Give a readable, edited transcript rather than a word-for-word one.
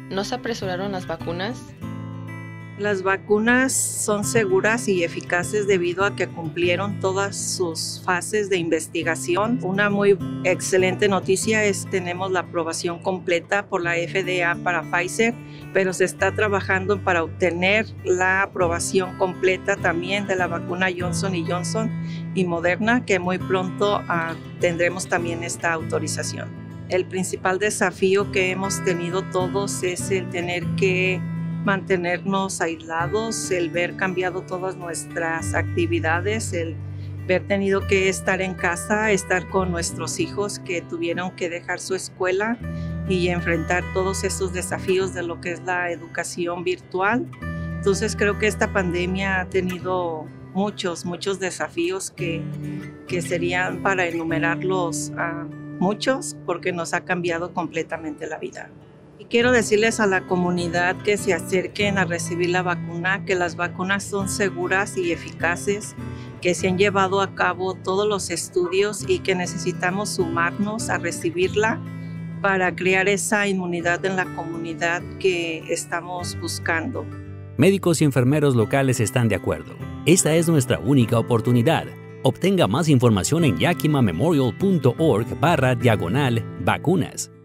¿No se apresuraron las vacunas? Las vacunas son seguras y eficaces debido a que cumplieron todas sus fases de investigación. Una muy excelente noticia es que tenemos la aprobación completa por la FDA para Pfizer, pero se está trabajando para obtener la aprobación completa también de la vacuna Johnson & Johnson y Moderna, que muy pronto tendremos también esta autorización. El principal desafío que hemos tenido todos es el tener que mantenernos aislados, el ver cambiado todas nuestras actividades, el ver tenido que estar en casa, estar con nuestros hijos que tuvieron que dejar su escuela y enfrentar todos estos desafíos de lo que es la educación virtual. Entonces creo que esta pandemia ha tenido muchos desafíos que serían para enumerarlos muchos, porque nos ha cambiado completamente la vida. Y quiero decirles a la comunidad que se acerquen a recibir la vacuna, que las vacunas son seguras y eficaces, que se han llevado a cabo todos los estudios y que necesitamos sumarnos a recibirla para crear esa inmunidad en la comunidad que estamos buscando. Médicos y enfermeros locales están de acuerdo. Esta es nuestra única oportunidad. Obtenga más información en yakimamemorial.org/vacunas.